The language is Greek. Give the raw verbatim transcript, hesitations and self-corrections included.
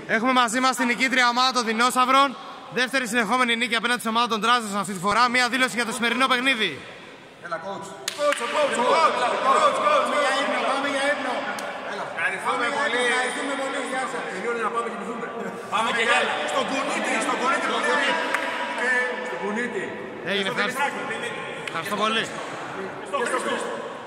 Έχουμε μαζί μας την νικήτρια ομάδα των Δεινόσαυρων. Δεύτερη συνεχόμενη νίκη απέναντι στην ομάδα των Τράζες αυτή τη φορά. Μία δήλωση για το σημερινό παιχνίδι. Έλα, coach. Coach, coach, coach, coach. Πάμε για ύπνο, πάμε για ύπνο. Ευχαριστούμε πολύ. Ευχαριστούμε πολύ. Γεια σας. Τελειώνει να πάμε και πηθούμε. Πάμε και για στον κουνίτη, στον κουνίτη. Στον κουνίτη. Έγινε, ευχαριστώ πολύ. Και στο Χριστό.